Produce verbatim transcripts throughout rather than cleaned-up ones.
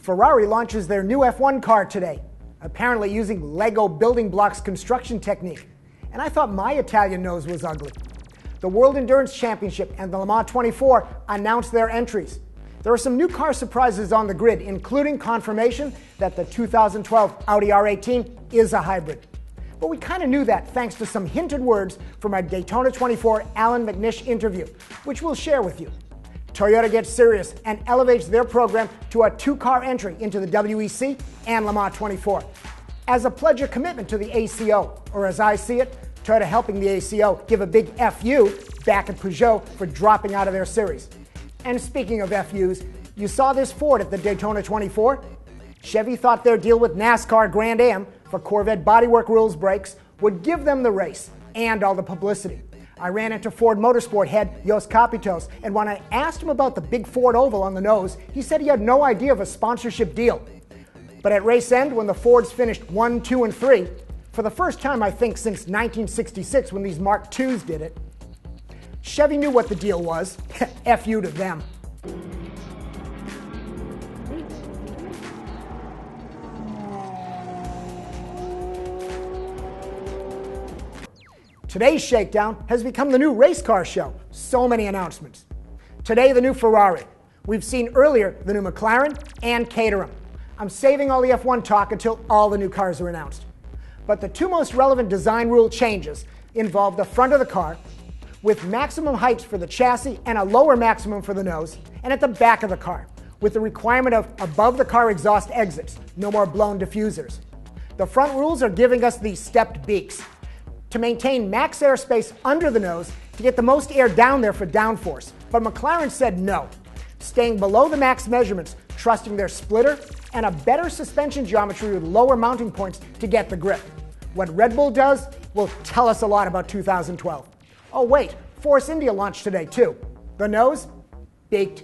Ferrari launches their new F one car today, apparently using Lego building blocks construction technique. And I thought my Italian nose was ugly. The World Endurance Championship and the Le Mans twenty-four announced their entries. There are some new car surprises on the grid, including confirmation that the two thousand twelve Audi R eighteen is a hybrid. But we kind of knew that thanks to some hinted words from our Daytona twenty-four Alan McNish interview, which we'll share with you. Toyota gets serious and elevates their program to a two-car entry into the W E C and Le Mans twenty-four as a pledge of commitment to the A C O, or as I see it, Toyota helping the A C O give a big F U back at Peugeot for dropping out of their series. And speaking of F Us, you saw this Ford at the Daytona twenty-four. Chevy thought their deal with NASCAR Grand Am for Corvette bodywork rules brakes would give them the race and all the publicity. I ran into Ford Motorsport head Jos Kapitos, and when I asked him about the big Ford oval on the nose, he said he had no idea of a sponsorship deal. But at race end, when the Fords finished one, two, and three, for the first time I think since nineteen sixty-six when these Mark twos did it, Chevy knew what the deal was. F you to them. Today's shakedown has become the new race car show. So many announcements. Today, the new Ferrari. We've seen earlier the new McLaren and Caterham. I'm saving all the F one talk until all the new cars are announced. But the two most relevant design rule changes involve the front of the car, with maximum heights for the chassis and a lower maximum for the nose, and at the back of the car, with the requirement of above the car exhaust exits, no more blown diffusers. The front rules are giving us these stepped beaks to maintain max airspace under the nose to get the most air down there for downforce. But McLaren said no, staying below the max measurements, trusting their splitter and a better suspension geometry with lower mounting points to get the grip. What Red Bull does will tell us a lot about two thousand twelve. Oh wait, Force India launched today too. The nose? Baked.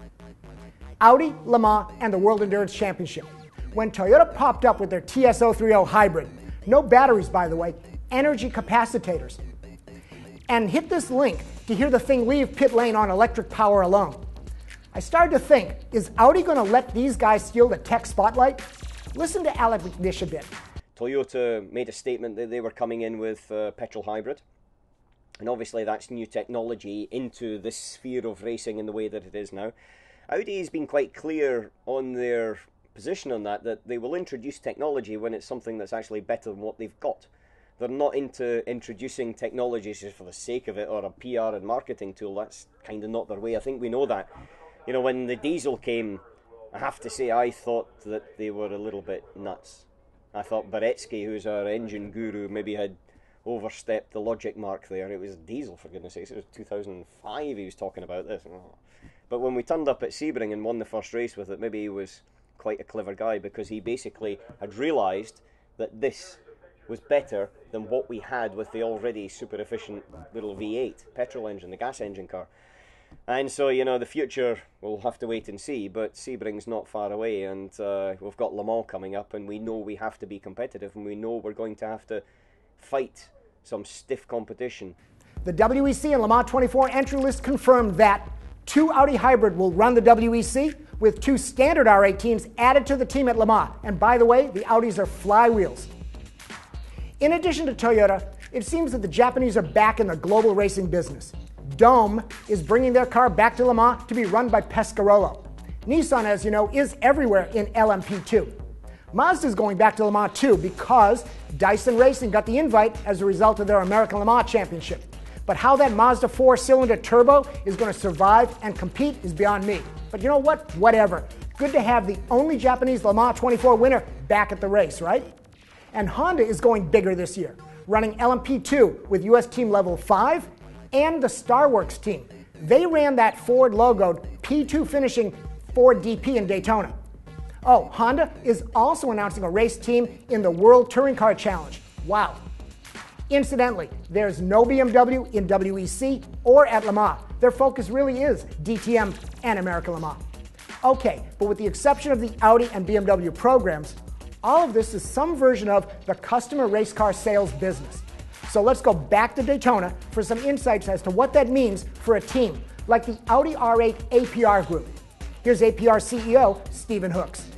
Audi, Le Mans, and the World Endurance Championship. When Toyota popped up with their T S zero thirty hybrid, no batteries by the way, energy capacitors. And hit this link to hear the thing leave pit lane on electric power alone. I started to think, is Audi going to let these guys steal the tech spotlight? Listen to Alan McNish a bit. Toyota made a statement that they were coming in with uh, petrol hybrid. And obviously that's new technology into this sphere of racing in the way that it is now. Audi has been quite clear on their position on that, that they will introduce technology when it's something that's actually better than what they've got. They're not into introducing technologies just for the sake of it or a P R and marketing tool. That's kind of not their way. I think we know that. You know, when the diesel came, I have to say I thought that they were a little bit nuts. I thought Baretsky, who's our engine guru, maybe had overstepped the logic mark there. It was diesel, for goodness sakes. It was two thousand five he was talking about this. But when we turned up at Sebring and won the first race with it, maybe he was quite a clever guy, because he basically had realised that this was better than what we had with the already super efficient little V eight petrol engine, the gas engine car. And so, you know, the future, we'll have to wait and see, but Sebring's not far away, and uh, we've got Le Mans coming up, and we know we have to be competitive, and we know we're going to have to fight some stiff competition. The W E C and Le Mans twenty-four entry list confirmed that two Audi hybrid will run the W E C, with two standard R eighteens added to the team at Le Mans. And by the way, the Audis are flywheels. In addition to Toyota, it seems that the Japanese are back in the global racing business. Dome is bringing their car back to Le Mans to be run by Pescarolo. Nissan, as you know, is everywhere in L M P two. Mazda is going back to Le Mans too, because Dyson Racing got the invite as a result of their American Le Mans Championship. But how that Mazda four-cylinder turbo is going to survive and compete is beyond me. But you know what? Whatever. Good to have the only Japanese Le Mans twenty-four winner back at the race, right? And Honda is going bigger this year, running L M P two with U S Team Level five and the StarWorks team. They ran that Ford-logoed P two finishing Ford D P in Daytona. Oh, Honda is also announcing a race team in the World Touring Car Challenge. Wow. Incidentally, there's no B M W in W E C or at Le Mans. Their focus really is D T M and American Le Mans. Okay, but with the exception of the Audi and B M W programs, all of this is some version of the customer race car sales business. So let's go back to Daytona for some insights as to what that means for a team like the Audi R eight A P R Group. Here's A P R C E O Stephen Hooks.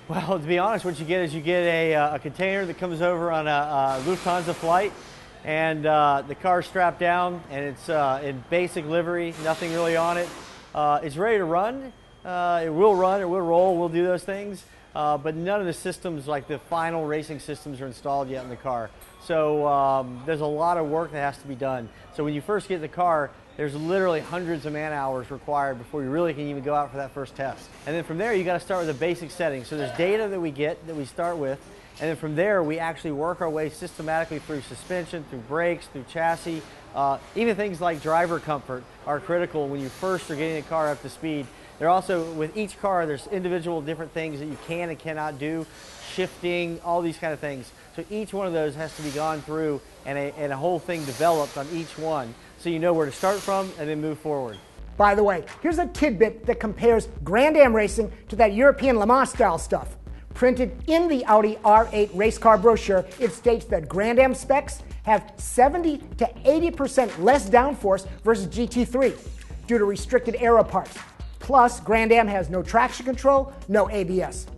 Well, to be honest, what you get is you get a, a container that comes over on a, a Lufthansa flight, and uh, the car's strapped down, and it's uh, in basic livery, nothing really on it. Uh, it's ready to run. Uh, it will run, it will roll, we'll do those things, uh, but none of the systems, like the final racing systems, are installed yet in the car. So um, there's a lot of work that has to be done. So when you first get the car, there's literally hundreds of man hours required before you really can even go out for that first test. And then from there, you got to start with the basic settings. So there's data that we get that we start with, and then from there, we actually work our way systematically through suspension, through brakes, through chassis. Uh, even things like driver comfort are critical when you first are getting a car up to speed. There also, with each car, there's individual different things that you can and cannot do, shifting, all these kind of things. So each one of those has to be gone through and a, and a whole thing developed on each one, so you know where to start from and then move forward. By the way, here's a tidbit that compares Grand Am racing to that European Le Mans style stuff. Printed in the Audi R eight race car brochure, it states that Grand Am specs have seventy to eighty percent less downforce versus G T three due to restricted aero parts. Plus, Grand Am has no traction control, no A B S.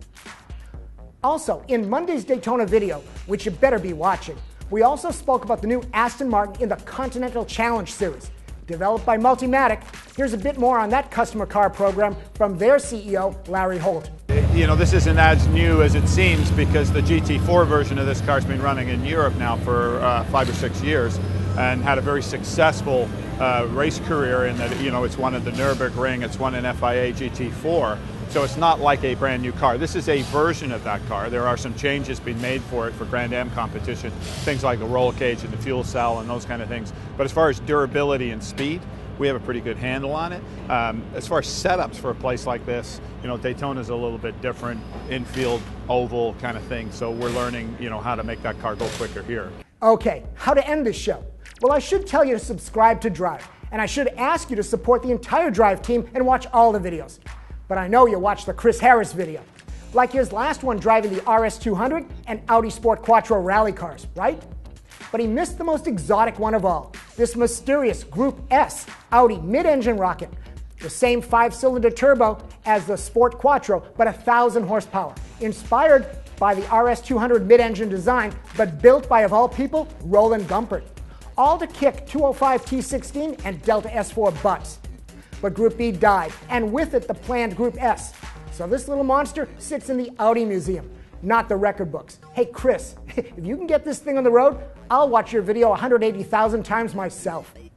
Also, in Monday's Daytona video, which you better be watching, we also spoke about the new Aston Martin in the Continental Challenge Series. Developed by Multimatic, here's a bit more on that customer car program from their C E O, Larry Holt. You know, this isn't as new as it seems, because the G T four version of this car's been running in Europe now for uh, five or six years and had a very successful uh, race career in that, you know, it's won at the Nürburgring, it's won in F I A G T four. So it's not like a brand new car. This is a version of that car. There are some changes being made for it for Grand Am competition, things like the roll cage and the fuel cell and those kind of things. But as far as durability and speed, we have a pretty good handle on it. Um, as far as setups for a place like this, you know, Daytona's a little bit different, infield, oval kind of thing. So we're learning, you know, how to make that car go quicker here. Okay, how to end this show? Well, I should tell you to subscribe to Drive, and I should ask you to support the entire Drive team and watch all the videos. But I know you'll watch the Chris Harris video, like his last one driving the R S two hundred and Audi Sport Quattro rally cars, right? But he missed the most exotic one of all, this mysterious Group S Audi mid-engine rocket. The same five-cylinder turbo as the Sport Quattro, but a thousand horsepower, inspired by the R S two hundred mid-engine design, but built by, of all people, Roland Gumpert. All to kick two oh five T sixteen and Delta S four butts. But Group B died, and with it the planned Group S. So this little monster sits in the Audi Museum, not the record books. Hey Chris, if you can get this thing on the road, I'll watch your video one hundred eighty thousand times myself.